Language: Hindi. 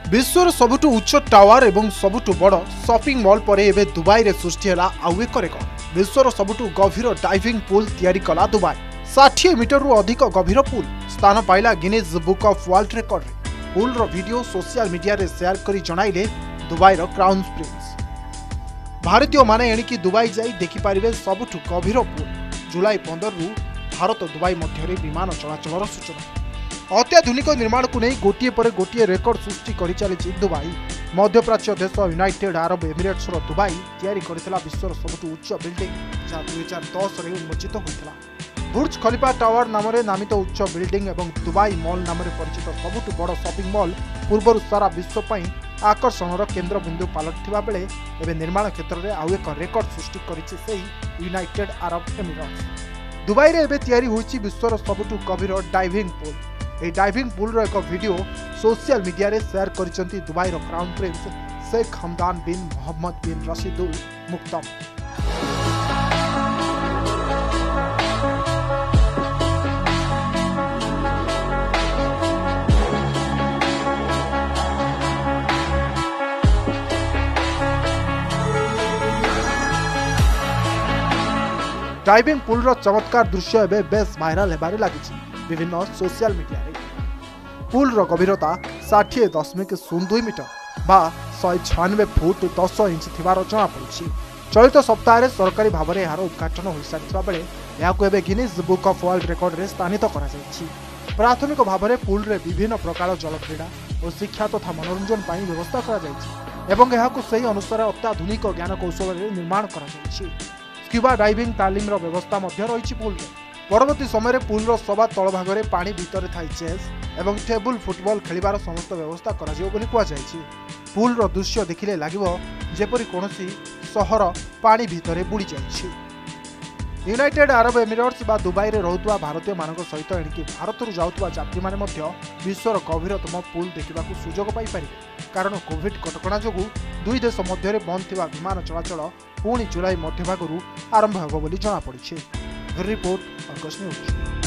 विश्वर सबुठु उच्च टावर एवं सबुठु बड़ शॉपिंग मॉल पर एबे दुबई रे सृष्टि हैला आउ एक रेकर्ड। विश्वर सबुठु गभीर डाइविंग पूल तैयारी कला दुबई। 60 मीटर रु अधिक गभीर पूल स्थान पाइला Guinness book of world record रे। पूल रो वीडियो सोशल मीडिया रे शेयर करी जणाइले दुबई रो क्राउन प्रिंस। भारतीय माने एणिकी दुबई जाई देखि पारिबे सबुठु गभीर पूल। जुलाई 15 रु भारत दुबई मध्य विमान चलाचल सूचना। अत्याधुनिक निर्माण को नहीं गोटे पर गोटे रेकर्ड सृष्टि कर चली दुबई। मध्यप्राच्य देश यूनाइटेड अरब एमिरेट्स दुबई तैयारी करथिला विश्वर सबुठु उच्च बिल्डिंग जहाँ 2010 रे उन्मोचित होइथिला। बुर्ज खलीफा टावर नाम नामित उच्च बिल्डिंग एवं दुबई मॉल नाम परिचित सबुठु बड़ शॉपिंग मॉल पूर्व सारा विश्व पई आकर्षणर केन्द्र बिंदु पलटिथिबा बेले एबे निर्माण क्षेत्र में आउ एक रेकर्ड सृष्टि करिछि सेही यूनाइटेड अरब एमिरेट्स। दुबई रे एबे तैयारी होइछि विश्वर सबुठु गभीर डाइविंग पूल। ए डाइविंग पूल रो एक वीडियो सोशल मीडिया रे शेयर करिसंती दुबई रो crown prince Sheikh Hamdan bin Mohammed bin Rashid Al Maktoum. Diving pool रो चमत्कार दृश्य एबे बेस वायरल हेबारे लागिछि विभिन्न सोशल मीडिया रे। पूल रो गभीरता 60.02 मीटर बा 196 फुट 10 इंच थिबार जना पड़छि। चलित सप्ताह सरकारी भाव में यार उद्घाटन हो सारिथिबा बेले याकु एबे Guinness book of world record रे स्थानित करा जायछि। प्राथमिक भाव में पूल रे विभिन्न प्रकार जल क्रीड़ा और शिक्षा तथा मनोरंजन पाई व्यवस्था करा जायछि एवं याकु सही अनुसार अत्याधुनिक ज्ञान कौशल रे निर्माण करा जायछि। स्क्यूबा डाइविंग तालीम रो व्यवस्था मध्य रही पूल रे। परवर्ती समय पूल रो सभा तल भाग में पानी भीतर थाई चेस एवं टेबुल फुटबॉल खेलिबार समस्त व्यवस्था करा जिवो बोली कुआ जायछि। पूल रो दृश्य देखिले लागिवो जेपरि कोनोसी सहर पानी भीतर बुड़ी जायछि। यूनाइटेड अरब एमिरेट्स बा दुबई रे रहुतवा भारतीय मानक सहित एणिकी भारत रु जाउतवा यात्री माने मध्य विश्वर गभीरतम पूल देखिबाकू सुजोग पाई परिबे। कारण कोविड कटकणा जोगु दुई देश मध्य बंद थिबा विमान चलाचल पुणी जुलाई मध्यभागरू आरंभ हेबो बोली जଣା पड़िछि। Report Argus news.